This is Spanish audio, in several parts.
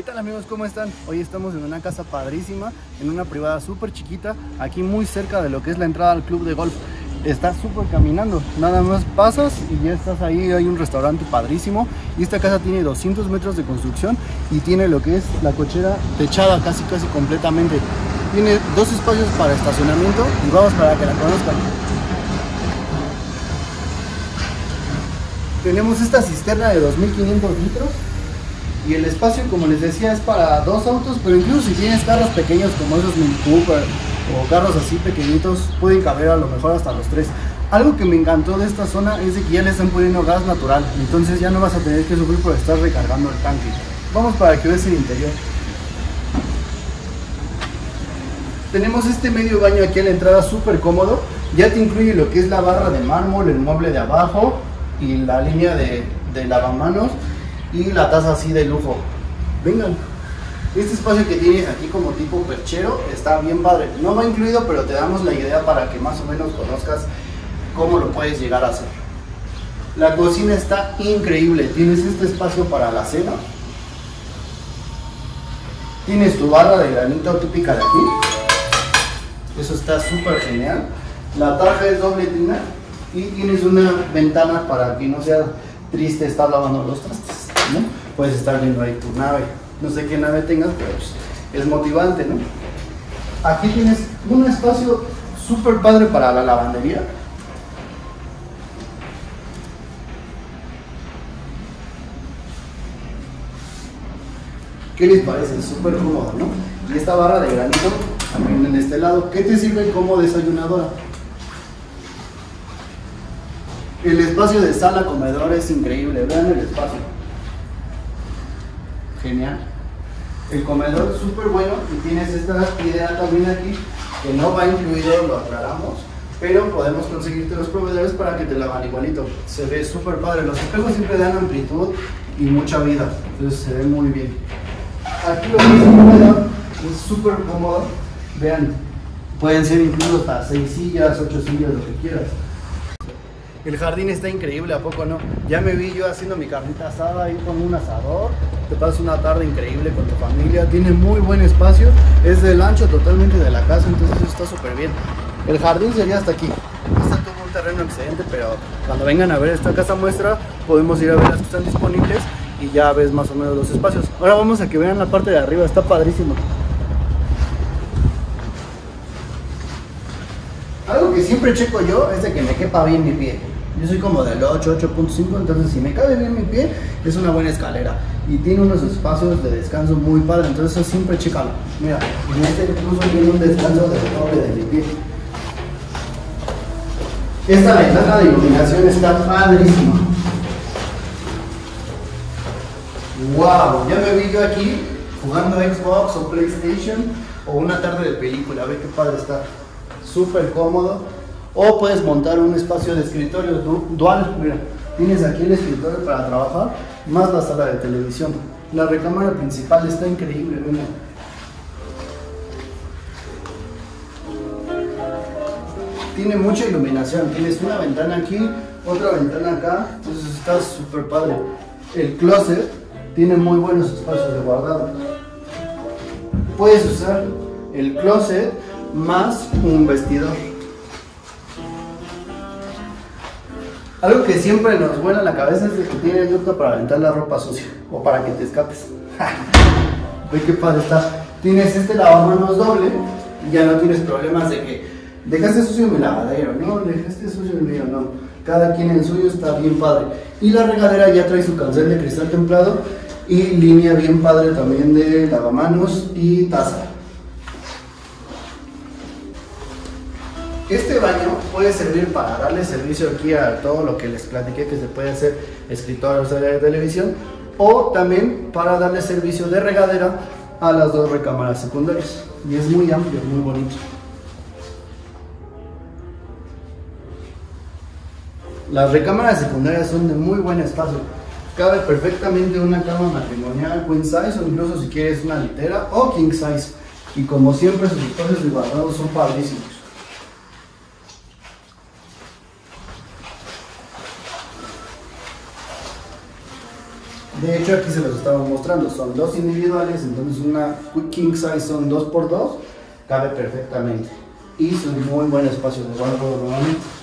¿Qué tal amigos? ¿Cómo están? Hoy estamos en una casa padrísima, en una privada súper chiquita, aquí muy cerca de lo que es la entrada al club de golf. Estás súper caminando, nada más pasas y ya estás ahí, hay un restaurante padrísimo. Y esta casa tiene 200 metros de construcción y tiene lo que es la cochera techada casi completamente. Tiene dos espacios para estacionamiento y vamos para que la conozcan. Tenemos esta cisterna de 2500 litros. Y el espacio, como les decía, es para dos autos, pero incluso si tienes carros pequeños como esos Mini Cooper o carros así pequeñitos, pueden caber a lo mejor hasta los tres. Algo que me encantó de esta zona es de que ya le están poniendo gas natural, entonces ya no vas a tener que sufrir por estar recargando el tanque. Vamos para que veas el interior. Tenemos este medio baño aquí a la entrada súper cómodo, ya te incluye lo que es la barra de mármol, el mueble de abajo y la línea de lavamanos. Y la taza así de lujo. Vengan, este espacio que tienes aquí como tipo perchero está bien padre. No va incluido, pero te damos la idea para que más o menos conozcas cómo lo puedes llegar a hacer. La cocina está increíble. Tienes este espacio para la cena. Tienes tu barra de granito típica de aquí. Eso está súper genial. La taja es doble tina y tienes una ventana para que no sea triste estar lavando los trastes, ¿no? Puedes estar viendo ahí tu nave, no sé qué nave tengas, pero pues es motivante, ¿no? Aquí tienes un espacio súper padre para la lavandería. ¿Qué les parece? Súper cómodo, ¿no? Y esta barra de granito también en este lado, que te sirve como desayunadora. El espacio de sala comedor es increíble, vean el espacio. Genial. El comedor súper bueno y tienes esta idea también aquí, que no va incluido, lo aclaramos, pero podemos conseguirte los proveedores para que te la hagan igualito. Se ve súper padre, los espejos siempre dan amplitud y mucha vida, entonces se ve muy bien. Aquí lo que es el comedor es súper cómodo, vean, pueden ser incluso hasta 6 sillas, 8 sillas, lo que quieras. El jardín está increíble, ¿a poco no? Ya me vi yo haciendo mi carnita asada ahí con un asador. Te pasas una tarde increíble con tu familia. Tiene muy buen espacio. Es del ancho totalmente de la casa, entonces eso está súper bien. El jardín sería hasta aquí. Está todo un terreno excelente, pero cuando vengan a ver esta casa muestra, podemos ir a ver las que están disponibles y ya ves más o menos los espacios. Ahora vamos a que vean la parte de arriba, está padrísimo. Algo que siempre checo yo es de que me quepa bien mi pie. Yo soy como del 8, 8.5, entonces si me cabe bien mi pie, es una buena escalera. Y tiene unos espacios de descanso muy padre, entonces eso siempre chécalo. Mira, en este incluso tiene un descanso de doble de mi pie. Esta ventana de iluminación está padrísima. Wow, ya me vi yo aquí jugando Xbox o PlayStation o una tarde de película, a ver qué padre está. Súper cómodo. O puedes montar un espacio de escritorio dual. Mira, tienes aquí el escritorio para trabajar más la sala de televisión. La recámara principal está increíble. Mira. Tiene mucha iluminación. Tienes una ventana aquí, otra ventana acá, entonces está súper padre. El closet tiene muy buenos espacios de guardado. Puedes usar el closet más un vestidor. Algo que siempre nos vuela la cabeza es de que tiene ducto para aventar la ropa sucia o para que te escapes. Ve qué padre está. Tienes este lavamanos doble y ya no tienes problemas de que dejaste sucio mi lavadero, no, dejaste sucio el mío, no. Cada quien el suyo, está bien padre. Y la regadera ya trae su cancel de cristal templado y línea bien padre también de lavamanos y taza. Este baño puede servir para darle servicio aquí a todo lo que les platiqué que se puede hacer escritorio o sala de televisión, o también para darle servicio de regadera a las dos recámaras secundarias. Y es muy amplio, muy bonito. Las recámaras secundarias son de muy buen espacio. Cabe perfectamente una cama matrimonial queen size o incluso si quieres una litera o king size. Y como siempre sus espacios de guardado son padrísimos. De hecho aquí se los estamos mostrando, son dos individuales, entonces una king size son 2x2, cabe perfectamente. Y es un muy buen espacio de guardo,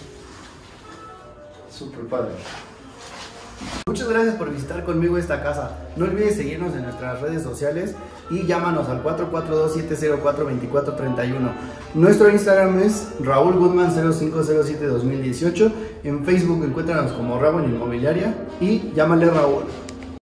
súper padre. Muchas gracias por visitar conmigo esta casa. No olvides seguirnos en nuestras redes sociales y llámanos al 442-704-2431. Nuestro Instagram es Raúl Goodman 0507-2018. En Facebook encuéntranos como Rabon Inmobiliaria y llámale Raúl.